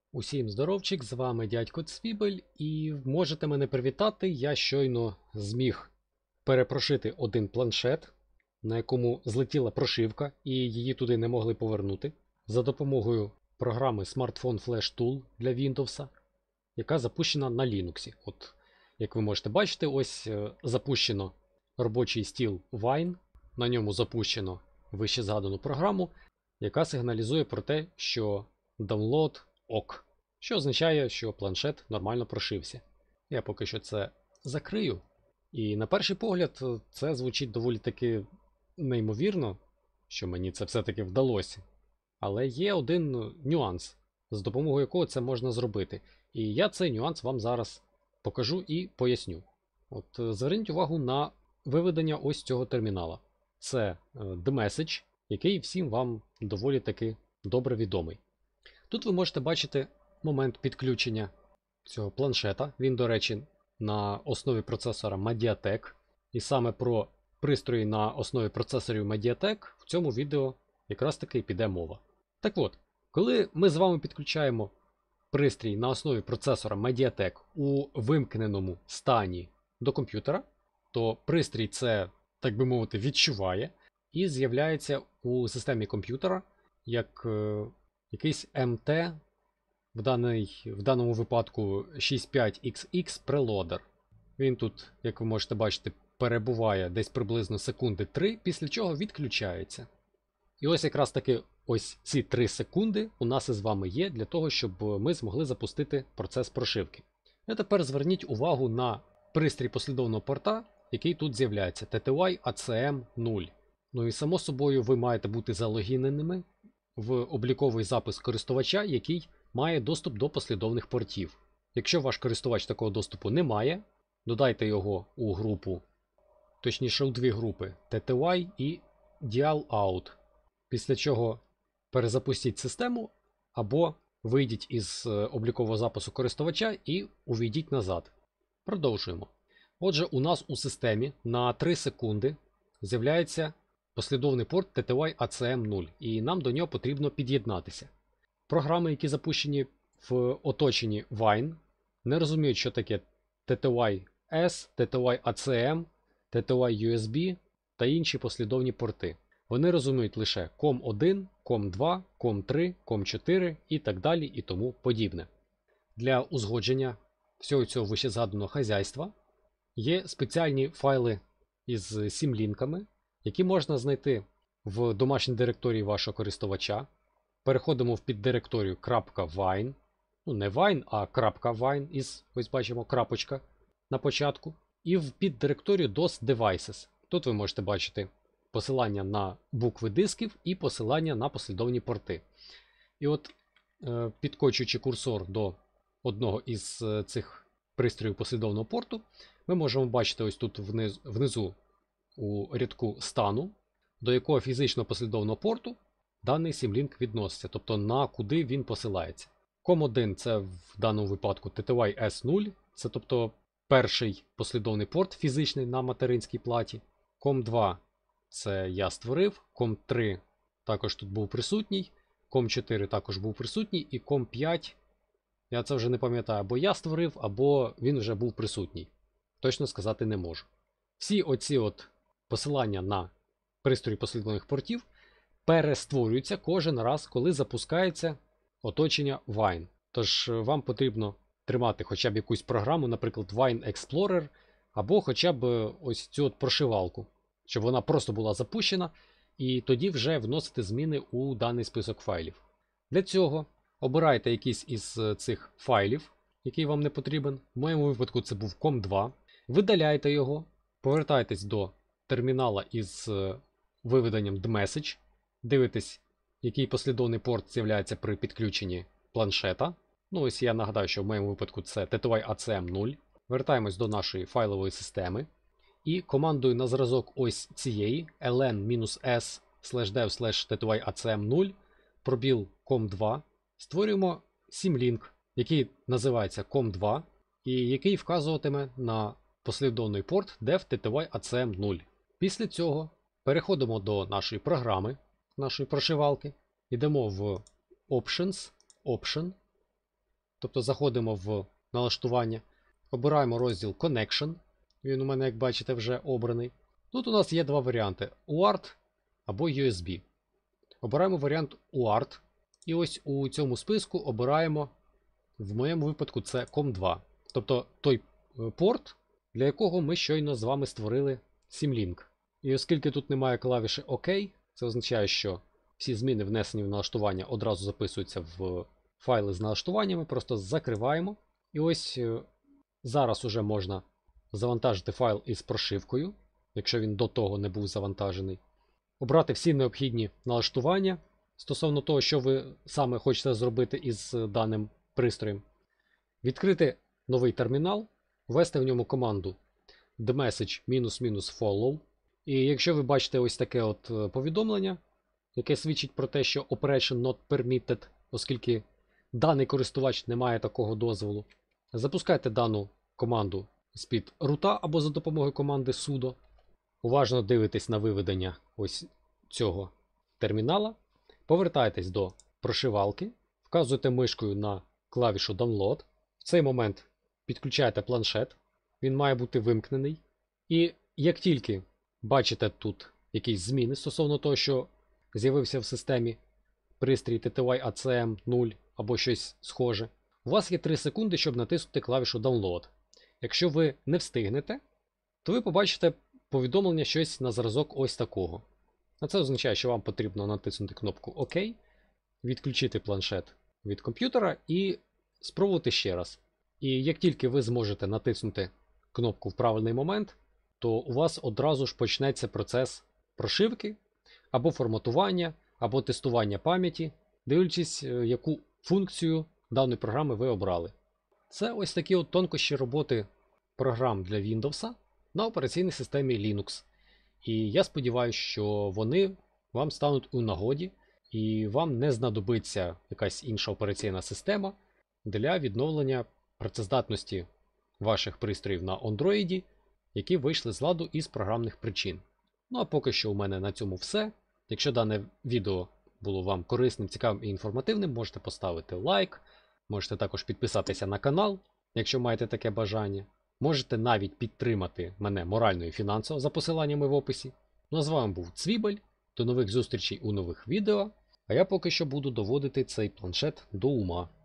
Усім здоровчик, з вами дядько Цвібель, і можете мене привітати. Я щойно зміг перепрошити один планшет, на якому злетіла прошивка, і її туди не могли повернути, за допомогою програми Smartphone Flash Tool для Windows, яка запущена на Linux. От, як ви можете бачити, ось запущено робочий стіл Wine, на ньому запущено вище згадану програму, яка сигналізує про те, що download ок. Що означає, що планшет нормально прошився. Я поки що це закрию. І на перший погляд це звучить доволі таки неймовірно, що мені це все-таки вдалося. Але є один нюанс, з допомогою якого це можна зробити. І я цей нюанс вам зараз покажу і поясню. От зверніть увагу на виведення ось цього термінала. Це TheMessage, який всім вам доволі таки добре відомий. Тут ви можете бачити момент підключення цього планшета. Він, до речі, на основі процесора Mediatek. І саме про пристрої на основі процесорів Mediatek в цьому відео якраз таки піде мова. Так от, коли ми з вами підключаємо пристрій на основі процесора Mediatek у вимкненому стані до комп'ютера, то пристрій це, так би мовити, відчуває і з'являється у системі комп'ютера як якийсь МТ, в даному випадку 65XX Preloader. Він тут, як ви можете бачити, перебуває десь приблизно секунди 3, після чого відключається. І ось якраз таки ось ці 3 секунди у нас із вами є для того, щоб ми змогли запустити процес прошивки. А тепер зверніть увагу на пристрій послідовного порта, який тут з'являється TTY ACM0. Ну і само собою ви маєте бути залогіненими в обліковий запис користувача, який має доступ до послідовних портів. Якщо ваш користувач такого доступу не має, додайте його у групу, точніше у дві групи TTY і DialOut. Після чого перезапустіть систему або вийдіть із облікового запису користувача і увійдіть назад. Продовжуємо. Отже, у нас у системі на 3 секунди з'являється послідовний порт TTY ACM0, і нам до нього потрібно під'єднатися. Програми, які запущені в оточенні Wine, не розуміють, що таке TTY-S, TTY-ACM, TTY-USB та інші послідовні порти. Вони розуміють лише COM1, COM2, COM3, COM4 і так далі і тому подібне. Для узгодження всього цього вищезгаданого хазяйства є спеціальні файли із сімлінками, які можна знайти в домашній директорії вашого користувача. Переходимо в піддиректорію .wine, ну не wine, а .wine із, ось бачимо, крапочка на початку. І в піддиректорію DOS Devices. Тут ви можете бачити посилання на букви дисків і посилання на послідовні порти. І от, підкочуючи курсор до одного із цих пристроїв послідовного порту, ми можемо бачити ось тут внизу у рядку стану, до якого фізичного послідовного порту даний сімлінк відноситься, тобто на куди він посилається. COM1 це в даному випадку TTY S0, це тобто перший послідовний порт фізичний на материнській платі. COM2 це я створив, COM3 також тут був присутній, COM4 також був присутній, і COM5, я це вже не пам'ятаю, або я створив, або він вже був присутній. Точно сказати не можу. Всі оці от посилання на пристрої послідовних портів перестворюються кожен раз, коли запускається оточення Wine. Тож вам потрібно тримати хоча б якусь програму, наприклад, Wine Explorer, або хоча б ось цю от прошивалку, щоб вона просто була запущена, і тоді вже вносити зміни у даний список файлів. Для цього обирайте якийсь із цих файлів, який вам не потрібен. В моєму випадку це був COM2. Видаляйте його, повертайтесь до термінала із виведенням TheMessage, дивитесь, який послідовний порт з'являється при підключенні планшета. Ну ось я нагадаю, що в моєму випадку це TTY ACM0. Вертаємось до нашої файлової системи. І командою на зразок ось цієї ln-s/dev/tty-acm0 пробіл COM2 створюємо сімлінк, який називається COM2 і який вказуватиме на послідовний порт dev TTY-ACM0. Після цього переходимо до нашої програми, нашої прошивалки, йдемо в Options, Option, Тобто заходимо в налаштування, обираємо розділ Connection. Він у мене, як бачите, вже обраний. Тут у нас є два варіанти: UART або USB. Обираємо варіант UART. І ось у цьому списку обираємо, в моєму випадку, це COM2. Тобто той порт, для якого ми щойно з вами створили Symlink. І оскільки тут немає клавіші ОК, це означає, що всі зміни, внесені в налаштування, одразу записуються в файли з налаштуваннями, просто закриваємо. І ось зараз уже можна завантажити файл із прошивкою, якщо він до того не був завантажений. Обрати всі необхідні налаштування стосовно того, що ви саме хочете зробити із даним пристроєм. Відкрити новий термінал, ввести в ньому команду themessage "-follow". І якщо ви бачите ось таке от повідомлення, яке свідчить про те, що Operation Not Permitted, оскільки даний користувач не має такого дозволу, запускайте дану команду з-під рута або за допомогою команди sudo. Уважно дивитесь на виведення ось цього термінала. Повертайтесь до прошивалки, вказуєте мишкою на клавішу Download. В цей момент підключаєте планшет, він має бути вимкнений. І як тільки бачите тут якісь зміни стосовно того, що з'явився в системі пристрій TTY ACM 0 або щось схоже, у вас є 3 секунди, щоб натиснути клавішу Download. Якщо ви не встигнете, то ви побачите повідомлення щось на зразок ось такого. А це означає, що вам потрібно натиснути кнопку ОК, відключити планшет від комп'ютера і спробувати ще раз. І як тільки ви зможете натиснути кнопку в правильний момент, то у вас одразу ж почнеться процес прошивки, або форматування, або тестування пам'яті, дивлячись, яку функцію даної програми ви обрали. Це ось такі от тонкощі роботи програм для Windows на операційній системі Linux. І я сподіваюся, що вони вам стануть у нагоді і вам не знадобиться якась інша операційна система для відновлення працездатності ваших пристроїв на Android, які вийшли з ладу із програмних причин. Ну а поки що у мене на цьому все. Якщо дане відео було вам корисним, цікавим і інформативним, можете поставити лайк, можете також підписатися на канал, якщо маєте таке бажання. Можете навіть підтримати мене морально і фінансово за посиланнями в описі. Ну а з вами був Цвібель. До нових зустрічей у нових відео. А я поки що буду доводити цей планшет до ума.